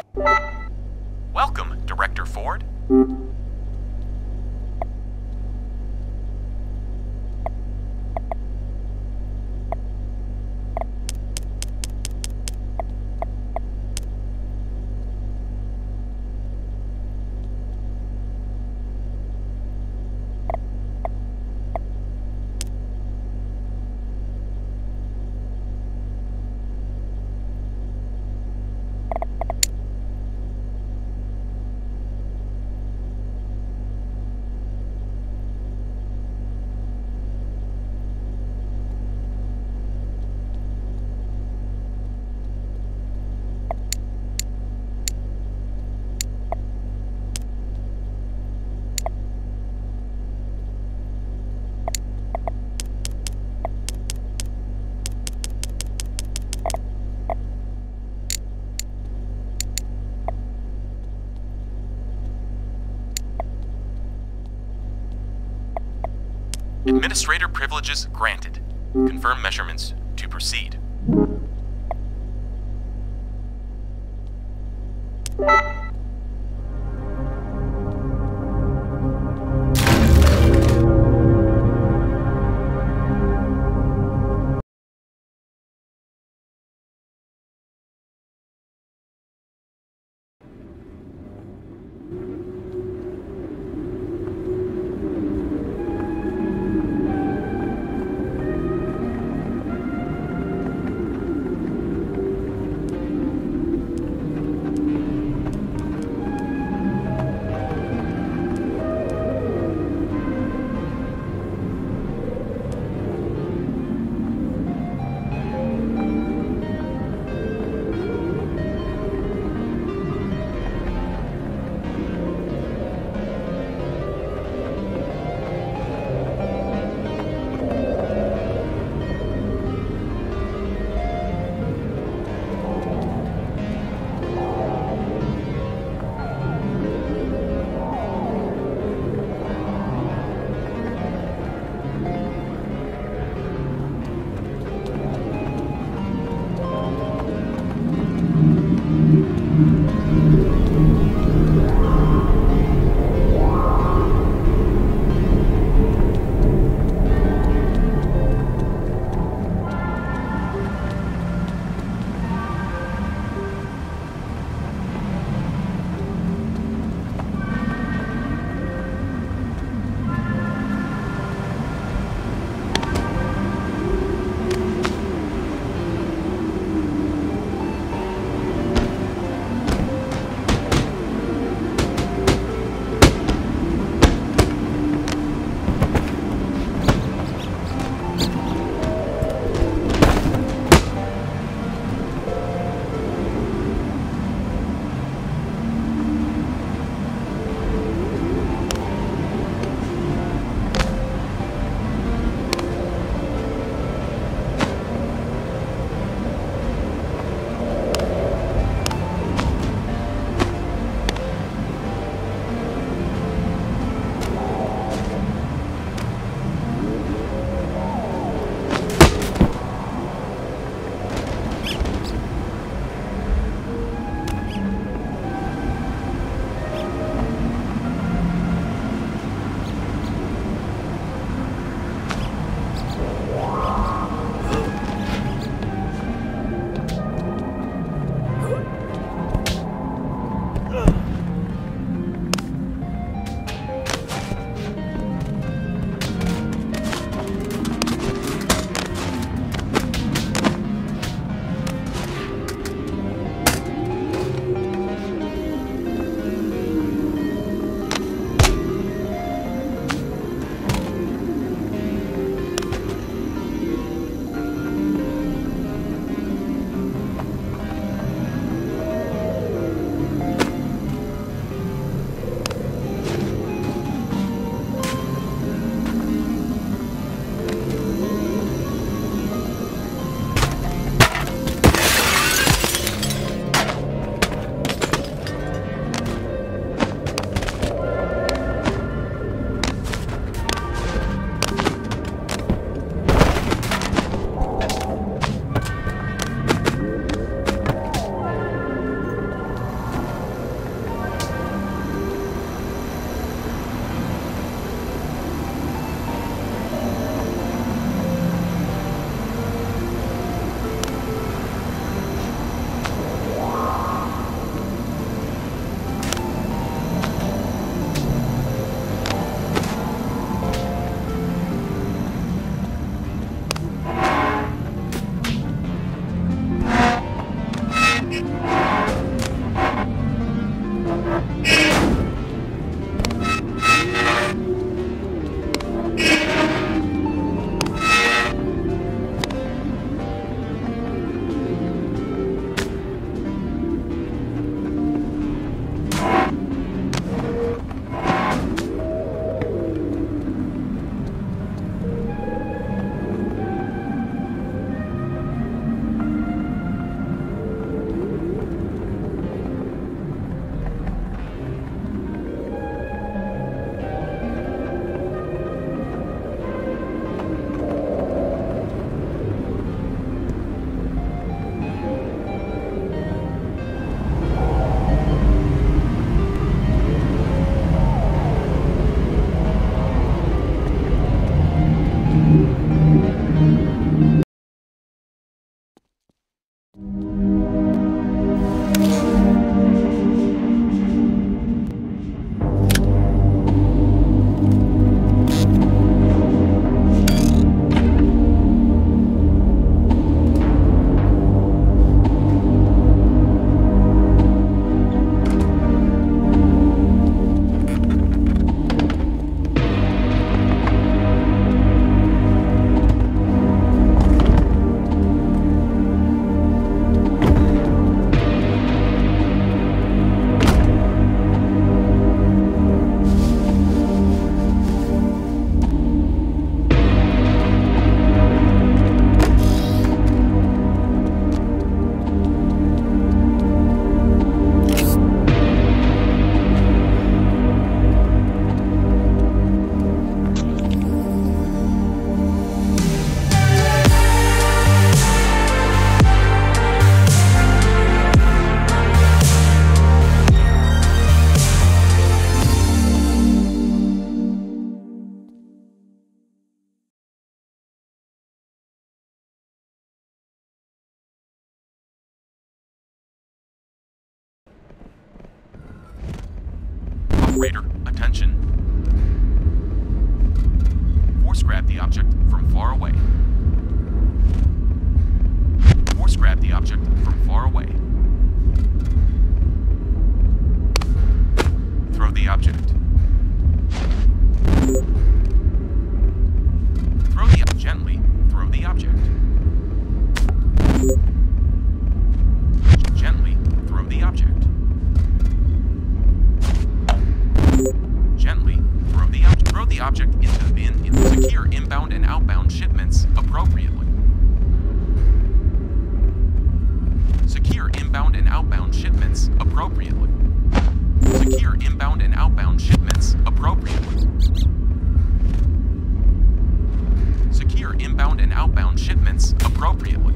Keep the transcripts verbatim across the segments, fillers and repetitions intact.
Welcome, Director Ford. Administrator privileges granted. Confirm measurements to proceed. Operator, attention. Force grab the object from far away. Force grab the object from far away. Throw the object. Throw the object. Gently throw the object. Gently throw the object. Gently throw the object. Throw the object into the bin. In secure inbound and outbound shipments appropriately. Secure inbound and outbound shipments appropriately. Secure inbound and outbound shipments appropriately. Secure inbound and outbound shipments appropriately.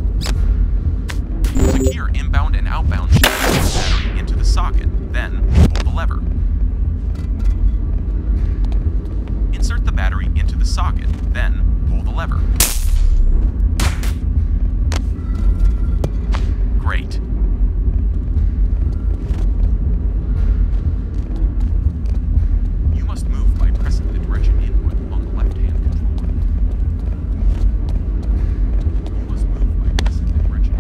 Secure inbound and outbound shipments into the socket, then pull the lever. Insert the battery into the socket, then pull the lever. Great. You must move by pressing the direction input on the left-hand controller. You must move by pressing the direction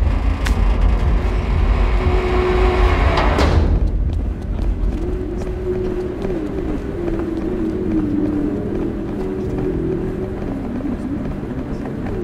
input.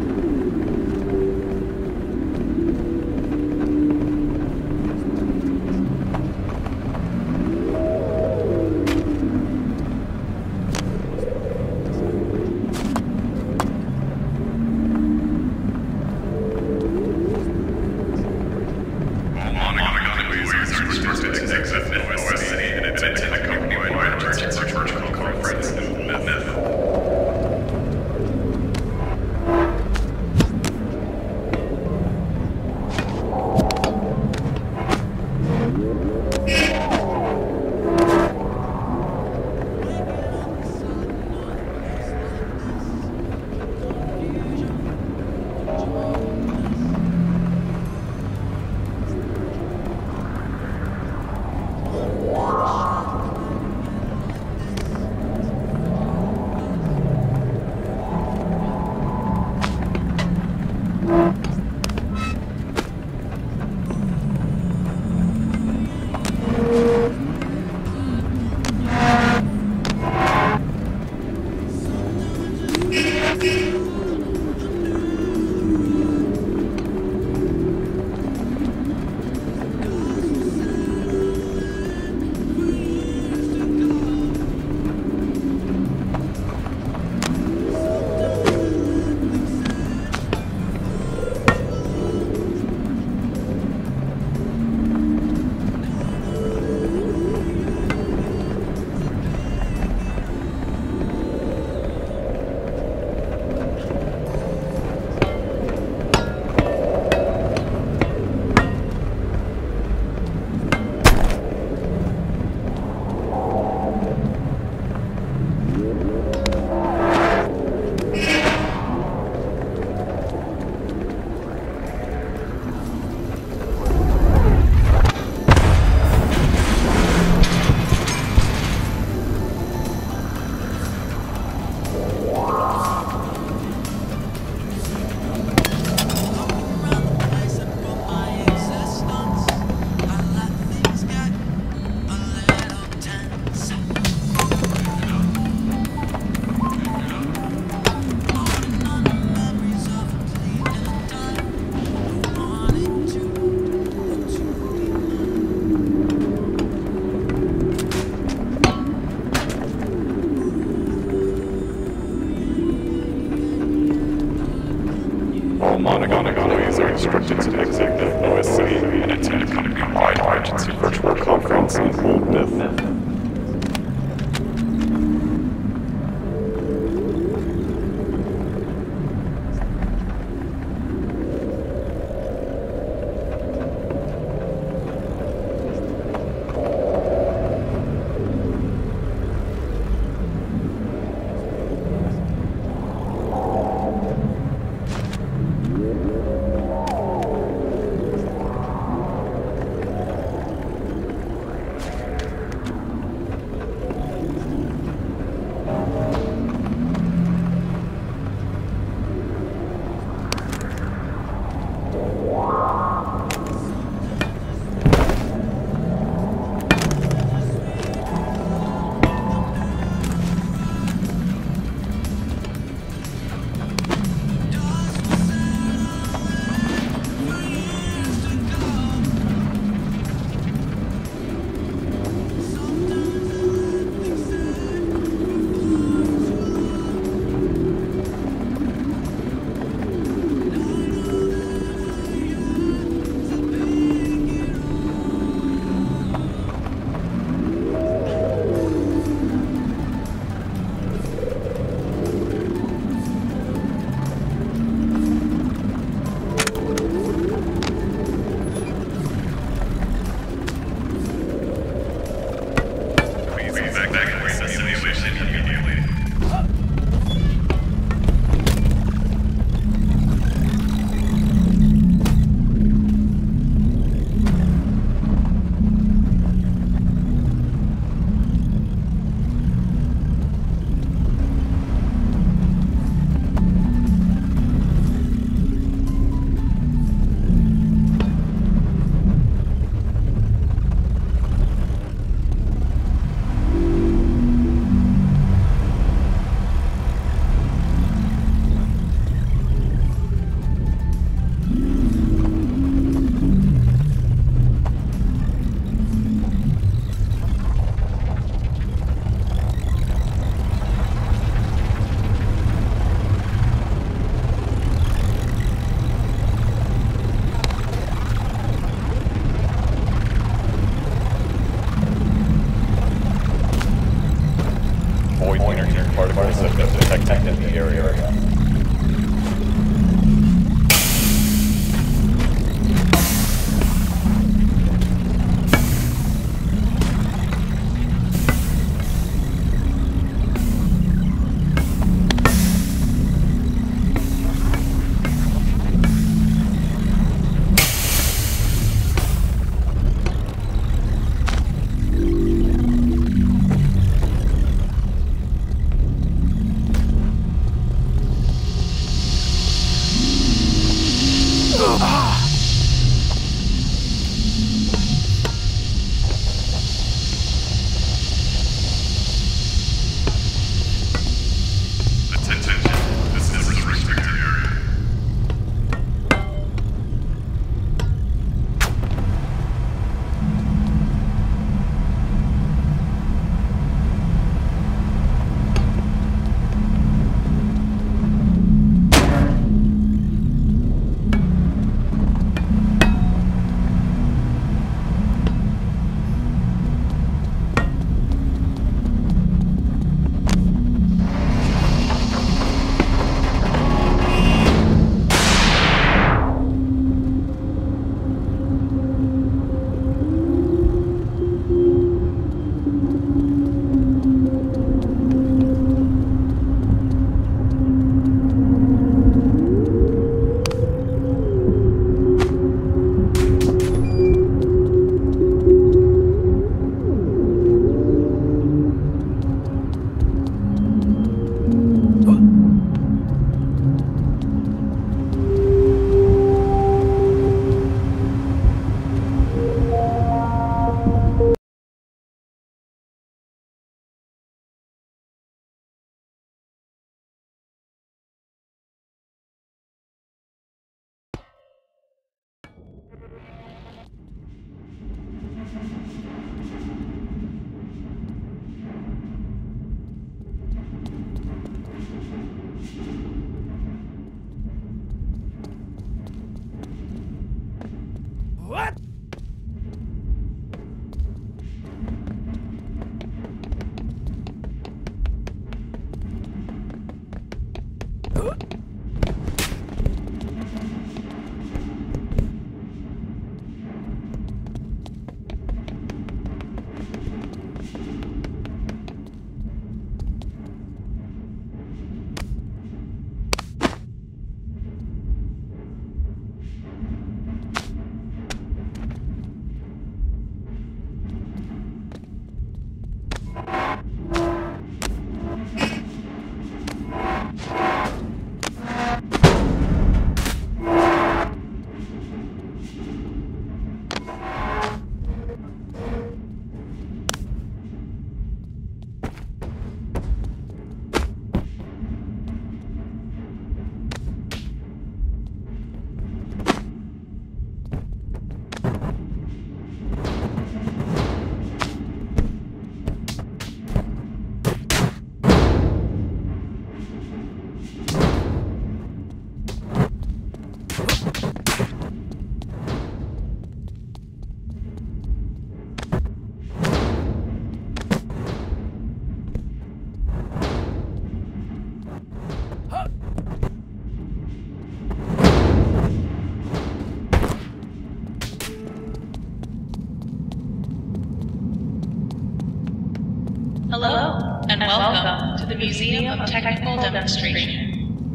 Hello, and welcome to the Museum of Technical Demonstration.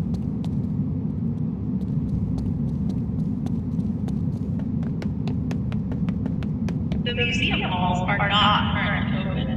The museum halls are not currently open.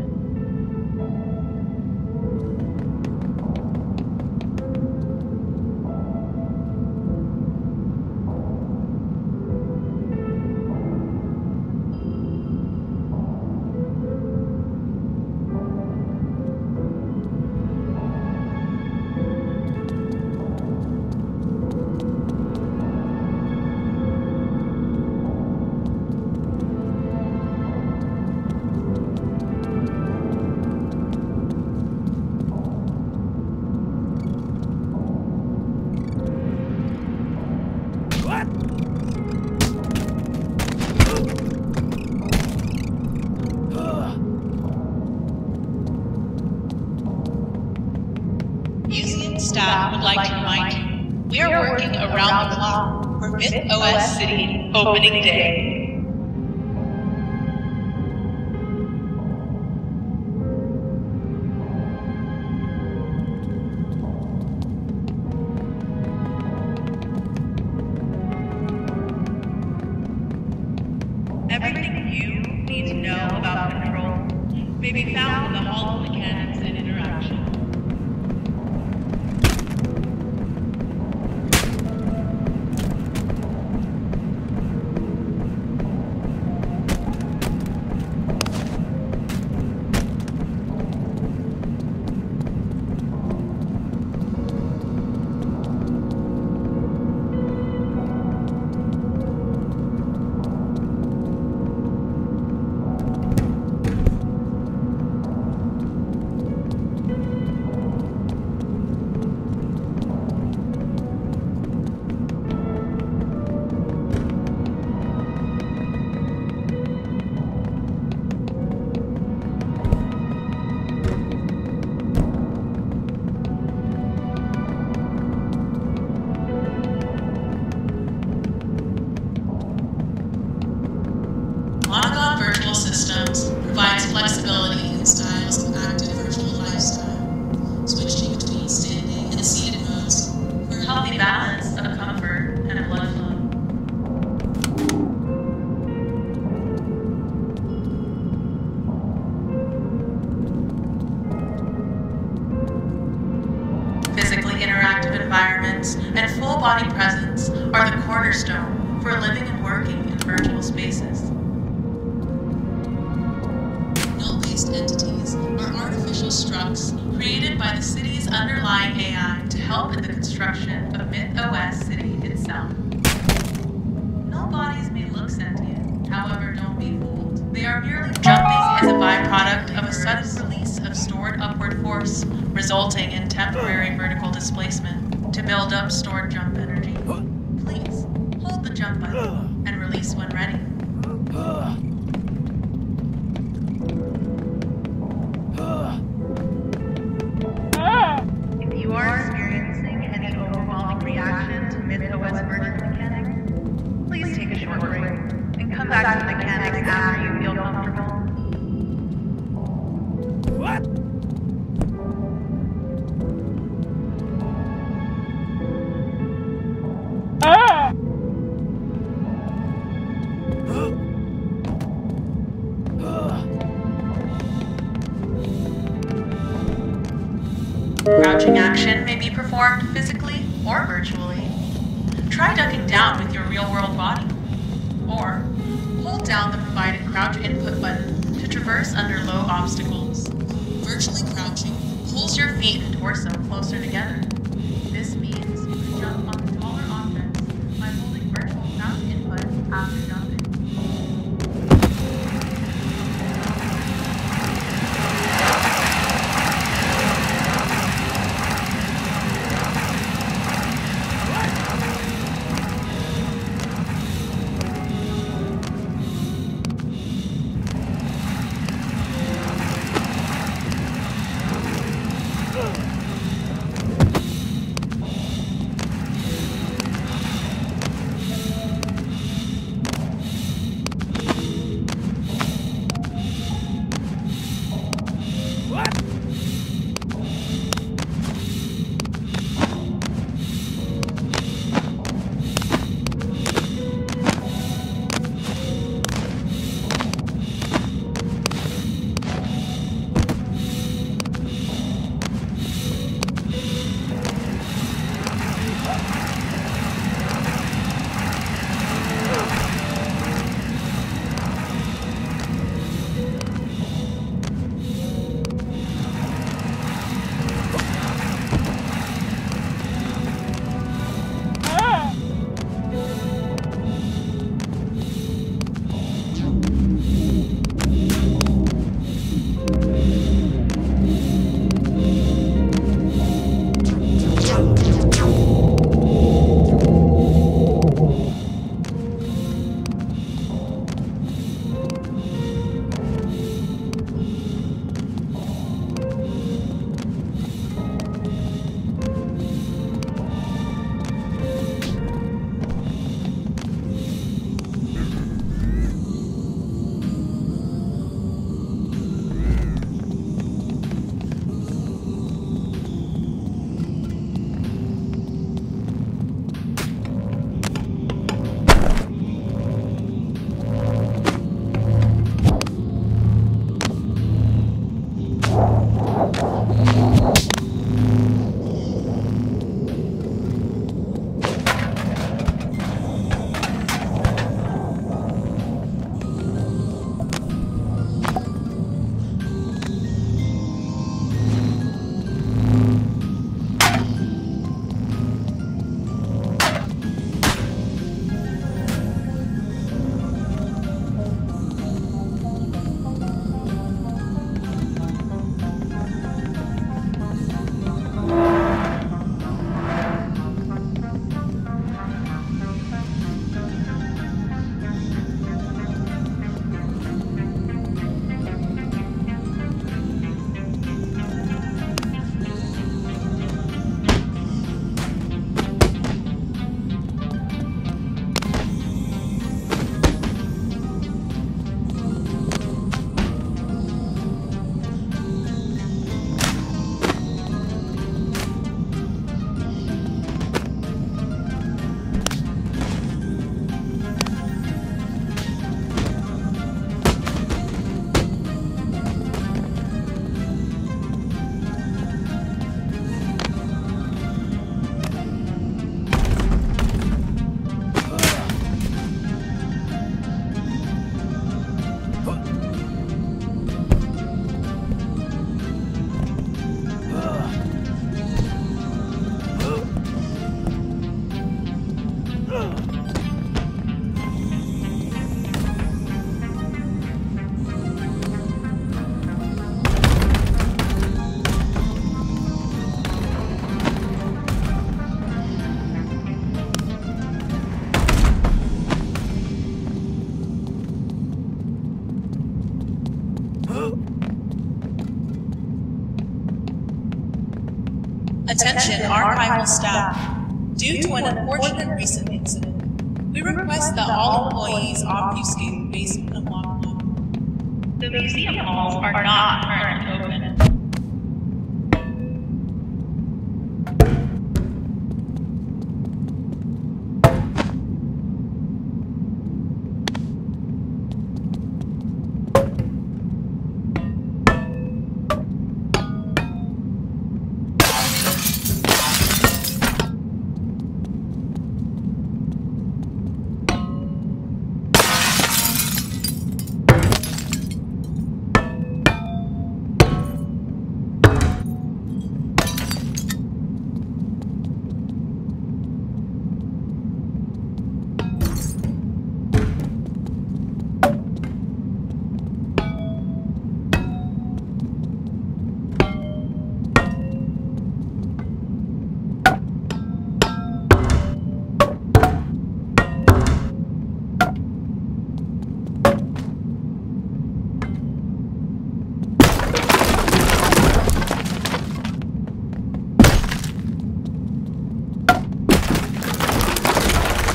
Museum staff would like to remind you, we are working around the clock for MythOS City Opening Day. Everything you need to know about control may be found in the Hall of Mechanics and Interaction. Monogon Virtual Systems provides flexibility in styles of active virtual lifestyle, switching between standing and seated modes for a healthy balance of comfort and blood flow. Physically interactive environments and full body presence are the cornerstone for living and working in virtual spaces. Entities are artificial structs created by the city's underlying A I to help in the construction of MythOS City itself. Null bodies may look sentient, however, don't be fooled. They are merely jumping as a byproduct of a sudden release of stored upward force, resulting in temporary vertical displacement to build up stored jump energy. Please, hold the jump button and release when ready. If you are experiencing any overwhelming reaction to MythOS virtual mechanics, please take a short break and come back to the mechanics after you feel comfortable. What? Ah! Crouching action may be performed physically or virtually. Try ducking down with your real-world body. Or, hold down the provided crouch input button to traverse under low obstacles. Virtually crouching pulls your feet and torso closer together. This means you can jump on taller objects by holding virtual crouch input after jumping. Attention archival staff. Due to an unfortunate recent incident, we request that all employees obfuscate the basement of Locke. The museum halls are not currently open.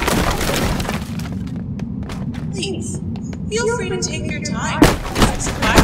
Please, feel free to take your time. It's expired.